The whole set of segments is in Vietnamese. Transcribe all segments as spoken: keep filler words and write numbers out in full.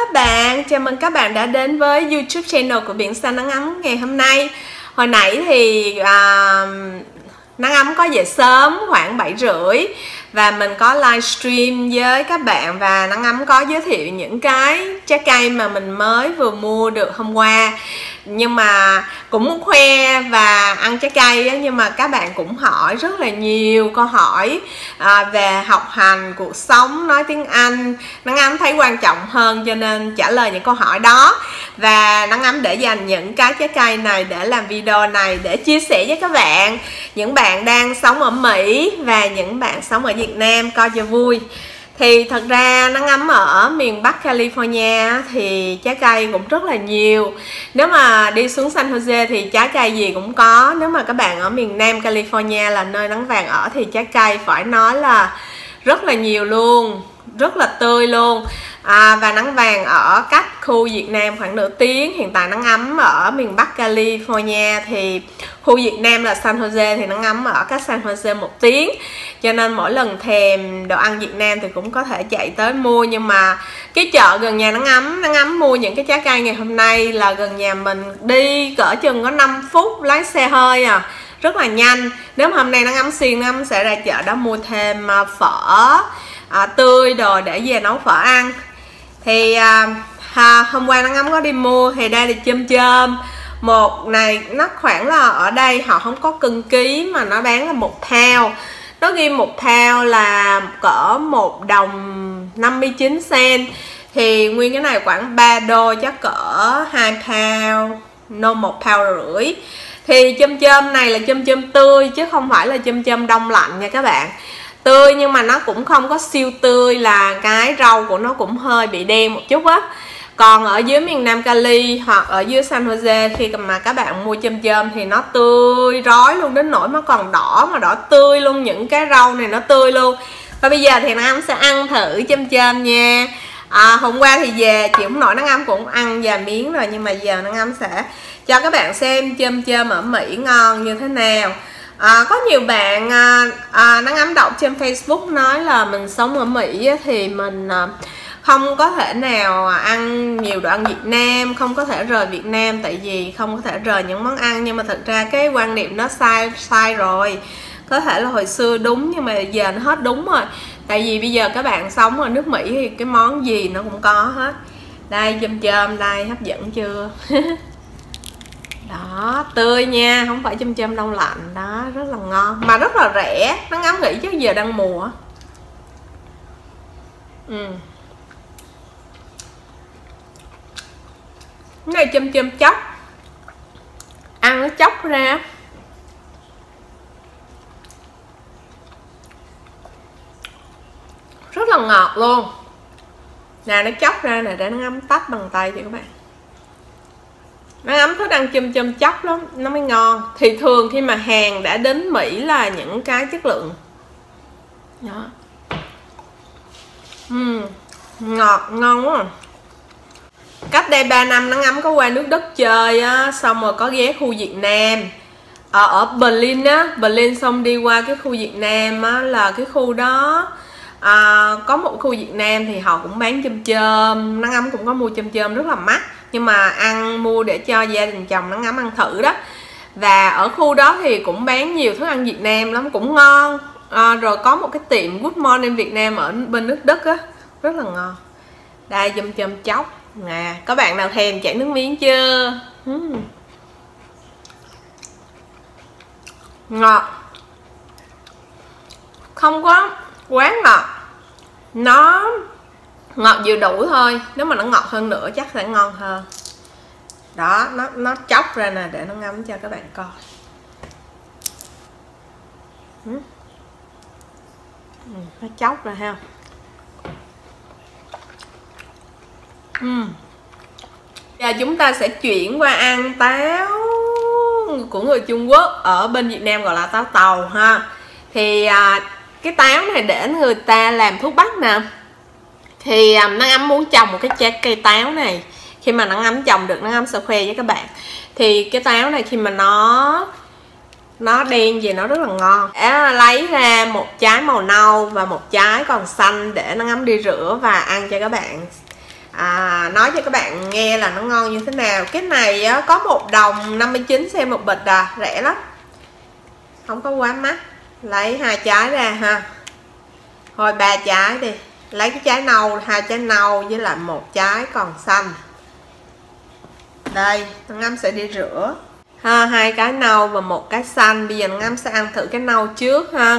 các bạn, chào mừng các bạn đã đến với YouTube channel của Biển Xanh Nắng Ấm ngày hôm nay. Hồi nãy thì à, Nắng Ấm có dậy sớm khoảng bảy rưỡi và mình có livestream với các bạn, và Nắng Ấm có giới thiệu những cái trái cây mà mình mới vừa mua được hôm qua. Nhưng mà cũng muốn khoe và ăn trái cây á, nhưng mà các bạn cũng hỏi rất là nhiều câu hỏi à, về học hành, cuộc sống, nói tiếng Anh. Nắng Ấm thấy quan trọng hơn cho nên trả lời những câu hỏi đó, và Nắng Ấm để dành những cái trái cây này để làm video này để chia sẻ với các bạn, những bạn đang sống ở Mỹ và những bạn sống ở Việt Nam coi cho vui. Thì thật ra Nắng Ấm ở miền Bắc California thì trái cây cũng rất là nhiều. Nếu mà đi xuống San Jose thì trái cây gì cũng có. Nếu mà các bạn ở miền Nam California là nơi Nắng Vàng ở thì trái cây phải nói là rất là nhiều luôn, rất là tươi luôn. à, Và Nắng Vàng ở cách khu Việt Nam khoảng nửa tiếng. Hiện tại Nắng Ấm ở miền Bắc California, thì khu Việt Nam là San Jose, thì Nắng Ấm ở cách San Jose một tiếng. Cho nên mỗi lần thèm đồ ăn Việt Nam thì cũng có thể chạy tới mua. Nhưng mà cái chợ gần nhà Nắng Ấm, Nắng Ấm mua những cái trái cây ngày hôm nay là gần nhà mình, đi cỡ chừng có năm phút lái xe hơi à, rất là nhanh. Nếu mà hôm nay Nắng Ấm xiên, Nắng Ấm sẽ ra chợ đó mua thêm phở à, tươi đồ để về nấu phở ăn. Thì à, à, hôm qua Nắng Ấm có đi mua, thì đây là chôm chôm. Một này nó khoảng là, ở đây họ không có cân ký mà nó bán là một pound. Nó ghi một pound là cỡ một đồng năm mươi chín cent. Thì nguyên cái này khoảng ba đô, chắc cỡ hai pound, no một pound rưỡi. Thì chôm chôm này là chôm chôm tươi chứ không phải là chôm chôm đông lạnh nha các bạn. Tươi nhưng mà nó cũng không có siêu tươi, là cái rau của nó cũng hơi bị đen một chút á. Còn ở dưới miền Nam Cali hoặc ở dưới San Jose, khi mà các bạn mua chôm chôm thì nó tươi rói luôn, đến nỗi nó còn đỏ, mà đỏ tươi luôn. Những cái rau này nó tươi luôn. Và bây giờ thì Nắng Ấm sẽ ăn thử chôm chôm nha. à, Hôm qua thì về chịu không nổi, Nắng Ấm cũng ăn vài miếng rồi, nhưng mà giờ Nắng Ấm sẽ cho các bạn xem chôm chôm ở Mỹ ngon như thế nào. À, có nhiều bạn à, à, Nắng Ấm đọc trên Facebook nói là mình sống ở Mỹ thì mình à, không có thể nào ăn nhiều đồ ăn Việt Nam, không có thể rời Việt Nam tại vì không có thể rời những món ăn. Nhưng mà thật ra cái quan niệm nó sai sai rồi. Có thể là hồi xưa đúng nhưng mà giờ nó hết đúng rồi. Tại vì bây giờ các bạn sống ở nước Mỹ thì cái món gì nó cũng có hết. Đây chôm chôm đây, hấp dẫn chưa? Đó, tươi nha, không phải chôm chôm đông lạnh. Đó, rất là ngon, mà rất là rẻ. Nắng Ấm nghĩ chắc giờ đang mùa. Ừ. Cái này chôm chôm chóc, ăn nó chóc ra rất là ngọt luôn. Nè, nó chóc ra nè, để Nắng Ấm tách bằng tay cho các bạn. Nắng Ấm thích ăn chôm chôm chóc lắm, nó mới ngon. Thì thường khi mà hàng đã đến Mỹ là những cái chất lượng đó. uhm, Ngọt, ngon quá à. Cách đây ba năm Nắng Ấm có qua nước Đức chơi á, xong rồi có ghé khu Việt Nam ở, ở Berlin á, Berlin xong đi qua cái khu Việt Nam á, là cái khu đó à, có một khu Việt Nam thì họ cũng bán chôm chôm. Nắng Ấm cũng có mua chôm chôm rất là mắc, nhưng mà ăn mua để cho gia đình chồng Nắng Ấm ăn thử đó. Và ở khu đó thì cũng bán nhiều thức ăn Việt Nam lắm, cũng ngon. à, Rồi có một cái tiệm Good Morning Việt Nam ở bên nước Đức á, rất là ngon. Đây chôm chôm chóc nè, có bạn nào thèm chảy nước miếng chưa? uhm. Ngọt, không có quá ngọt, nó ngọt vừa đủ thôi. Nếu mà nó ngọt hơn nữa chắc sẽ ngon hơn. Đó, nó nó chóc ra nè, để nó ngấm cho các bạn coi. uhm. Nó chóc ra ha. uhm. Giờ chúng ta sẽ chuyển qua ăn táo của người Trung Quốc, ở bên Việt Nam gọi là táo tàu ha. Thì à, cái táo này để người ta làm thuốc bắc nè. Thì à, Nắng Ấm muốn trồng một cái trái cây táo này. Khi mà Nắng Ấm trồng được, Nắng Ấm sẽ khoe với các bạn. Thì cái táo này khi mà nó nó đen gì nó rất là ngon. Để lấy ra một trái màu nâu và một trái còn xanh để Nắng Ấm đi rửa và ăn cho các bạn à, nói cho các bạn nghe là nó ngon như thế nào. Cái này á, có một đồng năm mươi chín cent một bịch à, rẻ lắm, không có quá mắc. Lấy hai trái ra ha, thôi ba trái đi, lấy cái trái nâu, hai trái nâu với lại một trái còn xanh. Đây, Ngân Ngâm sẽ đi rửa ha, hai cái nâu và một cái xanh. Bây giờ Ngân Ngâm sẽ ăn thử cái nâu trước ha.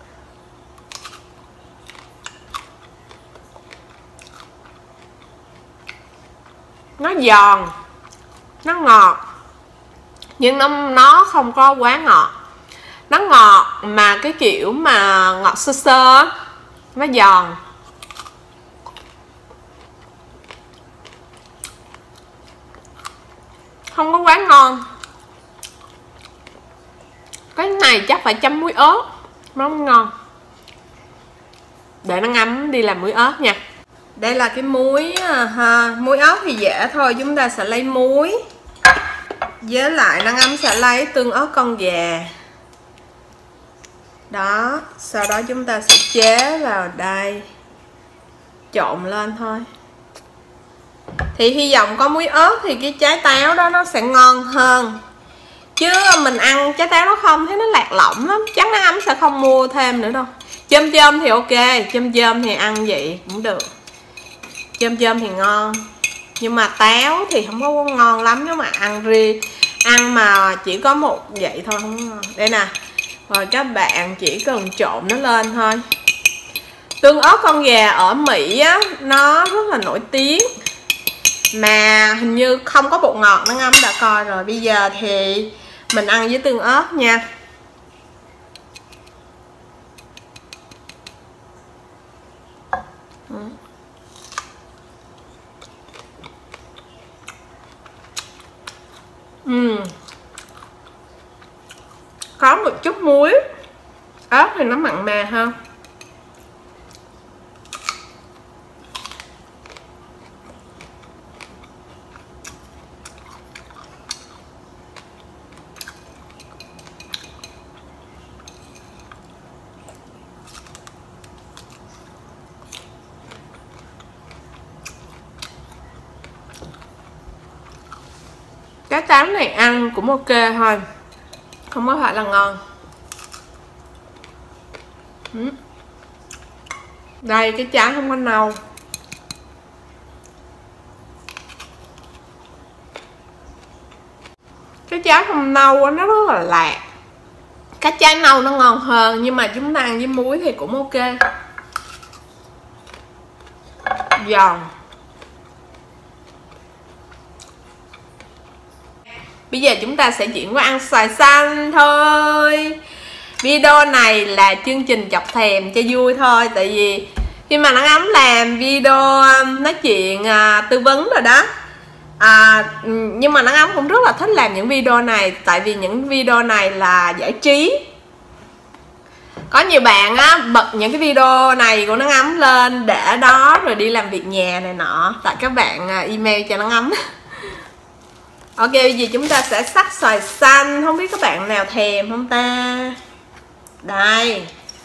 Nó giòn, nó ngọt, nhưng nó nó không có quá ngọt. Nó ngọt mà cái kiểu mà ngọt sơ sơ, nó giòn. Không có quá ngon. Cái này chắc phải chấm muối ớt nó ngon. Để nó ngấm đi làm muối ớt nha. Đây là cái muối ha. Muối ớt thì dễ thôi, chúng ta sẽ lấy muối với lại nó ngấm sẽ lấy tương ớt con gà. Đó, sau đó chúng ta sẽ chế vào đây, trộn lên thôi. Thì hy vọng có muối ớt thì cái trái táo đó nó sẽ ngon hơn. Chứ mình ăn trái táo nó không thấy nó lạc lỏng lắm. Chắc nó ấm sẽ không mua thêm nữa đâu. Chôm chôm thì ok, chôm chôm thì ăn vậy cũng được. Chôm chôm thì ngon. Nhưng mà táo thì không có ngon lắm nếu mà ăn riêng. Ăn mà chỉ có một vậy thôi không ngon. Đây nè. Rồi các bạn chỉ cần trộn nó lên thôi. Tương ớt con gà ở Mỹ á, nó rất là nổi tiếng. Mà hình như không có bột ngọt, nó Ngâm đã coi rồi. Bây giờ thì mình ăn với tương ớt nha. Uhm. Có một chút muối, ớt thì nó mặn mà hơn. Cái táo này ăn cũng ok thôi, không có phải là ngon. Đây cái trái không có nâu. Cái trái không nâu nó rất là lạc. Cái trái nâu nó ngon hơn, nhưng mà chúng ta ăn với muối thì cũng ok. Giòn. Bây giờ chúng ta sẽ chuyển qua ăn xoài xanh thôi. Video này là chương trình chọc thèm cho vui thôi. Tại vì khi mà nó Ngắm làm video nói chuyện à, tư vấn rồi đó à, nhưng mà nó Ngắm cũng rất là thích làm những video này. Tại vì những video này là giải trí. Có nhiều bạn á bật những cái video này của nó Ngắm lên để đó rồi đi làm việc nhà này nọ. Tại các bạn email cho nó Ngắm. Ok, bây giờ chúng ta sẽ sắc xoài xanh. Không biết các bạn nào thèm không ta. Đây,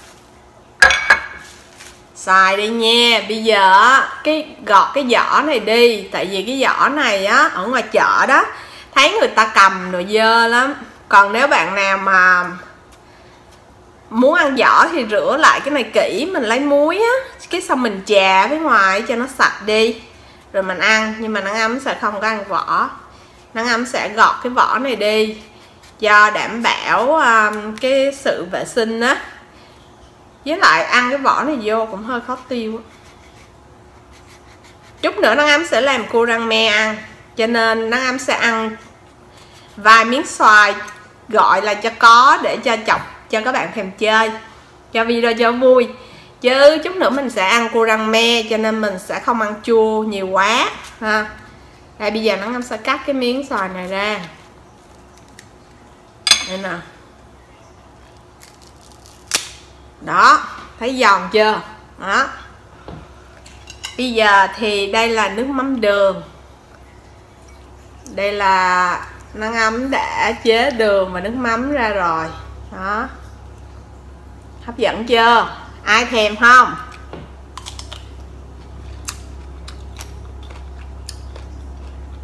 xài đi nha. Bây giờ cái gọt cái vỏ này đi. Tại vì cái vỏ này á ở ngoài chợ đó thấy người ta cầm rồi dơ lắm. Còn nếu bạn nào mà muốn ăn vỏ thì rửa lại cái này kỹ. Mình lấy muối á, cái xong mình chà với ngoài cho nó sạch đi rồi mình ăn. Nhưng mà nó Ngắm sẽ không có ăn vỏ. Nó Ngắm sẽ gọt cái vỏ này đi cho đảm bảo um, cái sự vệ sinh á. Với lại ăn cái vỏ này vô cũng hơi khó tiêu á. Chút nữa nó Ngắm sẽ làm cua rang me ăn, cho nên nó Ngắm sẽ ăn vài miếng xoài gọi là cho có, để cho chọc cho các bạn thèm chơi, cho video cho vui. Chứ chút nữa mình sẽ ăn cua rang me, cho nên mình sẽ không ăn chua nhiều quá ha. Đây, bây giờ nó Ngắm sẽ cắt cái miếng xoài này ra. Đây nè. Đó, thấy giòn chưa? Đó. Bây giờ thì đây là nước mắm đường. Đây là nó Ngắm đã chế đường và nước mắm ra rồi. Đó. Hấp dẫn chưa? Ai thèm không?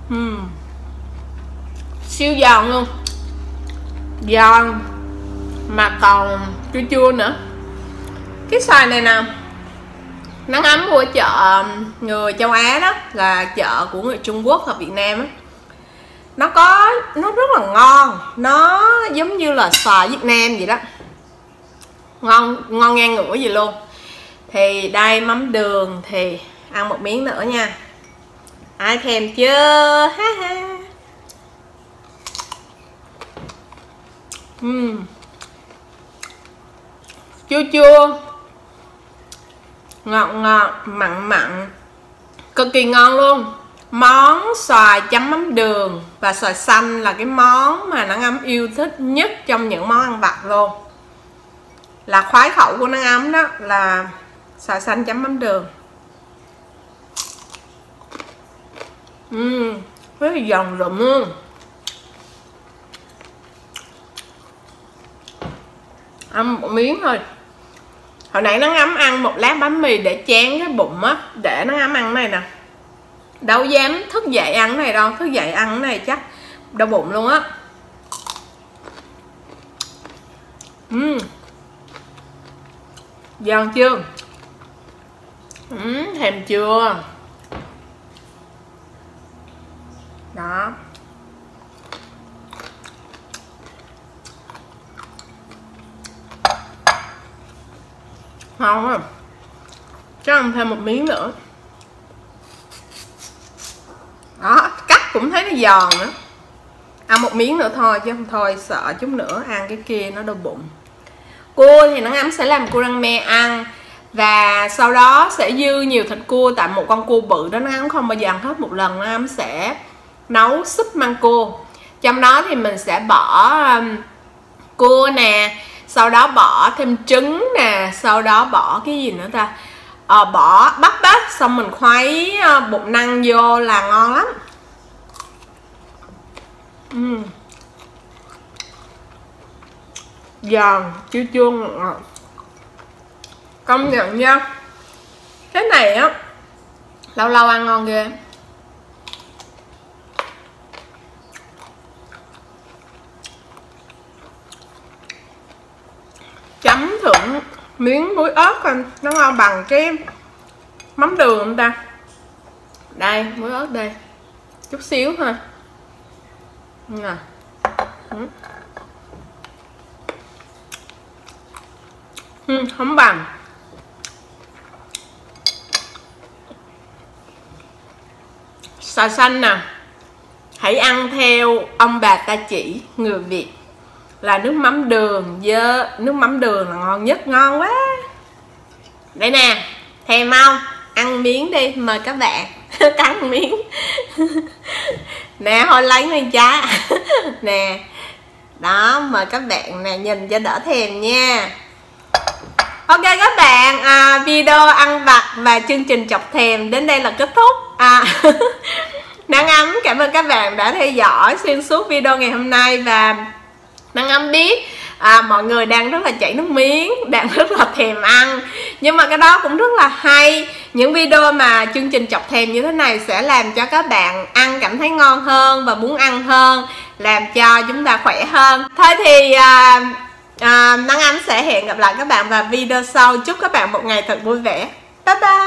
uhm. Siêu giòn luôn, giòn mà còn chua chua nữa. Cái xoài này nè, nắng ấm của chợ người châu Á đó, là chợ của người Trung Quốc hoặc Việt Nam á, nó có nó rất là ngon, nó giống như là xoài Việt Nam vậy đó, ngon ngon ngang ngửa gì luôn. Thì đây mắm đường thì ăn một miếng nữa nha, ai thèm chưa? Ha ha. Uhm. Chua chua, ngọt ngọt, mặn mặn, cực kỳ ngon luôn. Món xoài chấm mắm đường và xoài xanh là cái món mà Nắng Ấm yêu thích nhất trong những món ăn vặt luôn, là khoái khẩu của Nắng Ấm đó là xoài xanh chấm mắm đường. Uhm, rất là giòn rụm luôn. Ăn một miếng thôi. Hồi nãy Nắng Ấm ăn một lát bánh mì để chén cái bụng á, để Nắng Ấm ăn cái này nè, đâu dám thức dậy ăn cái này đâu, thức dậy ăn cái này chắc đau bụng luôn á. Uhm. Giòn chưa? Uhm, thèm chưa? Đó. Ngon không? Cho ăn thêm một miếng nữa. Đó, cắt cũng thấy nó giòn nữa. Ăn một miếng nữa thôi chứ không thôi sợ chút nữa ăn cái kia nó đau bụng. Cua thì Nắng Ấm sẽ làm cua rang me ăn, và sau đó sẽ dư nhiều thịt cua, tại một con cua bự đó Nắng Ấm không bao giờ ăn hết một lần. Nắng Ấm sẽ nấu súp măng cua, trong đó thì mình sẽ bỏ um, cua nè, sau đó bỏ thêm trứng nè, sau đó bỏ cái gì nữa ta, à, bỏ bắp á, xong mình khuấy uh, bột năng vô là ngon lắm. uhm. Giòn, chua chua ngọt ngọt, công nhận nha, cái này á lâu lâu ăn ngon ghê. Chấm thượng miếng muối ớt coi nó ngon bằng cái mắm đường không ta. Đây, muối ớt đây, chút xíu thôi nè. Ừ, không bằng. Xoài xanh nè, hãy ăn theo ông bà ta chỉ, người Việt là nước mắm đường với nước mắm đường là ngon nhất, ngon quá. Đây nè, thèm không? Ăn miếng đi, mời các bạn. Cắn miếng. Nè, thôi lấy nguyên trái. Nè, đó, mời các bạn nè, nhìn cho đỡ thèm nha. Ok các bạn, à, video ăn vặt và chương trình chọc thèm đến đây là kết thúc. à, Nắng Ấm cảm ơn các bạn đã theo dõi xuyên suốt video ngày hôm nay, và Nắng Ấm biết à, mọi người đang rất là chảy nước miếng, đang rất là thèm ăn, nhưng mà cái đó cũng rất là hay. Những video mà chương trình chọc thèm như thế này sẽ làm cho các bạn ăn cảm thấy ngon hơn và muốn ăn hơn, làm cho chúng ta khỏe hơn. Thôi thì à, à, Nắng Ấm sẽ hẹn gặp lại các bạn vào video sau. Chúc các bạn một ngày thật vui vẻ. Bye bye.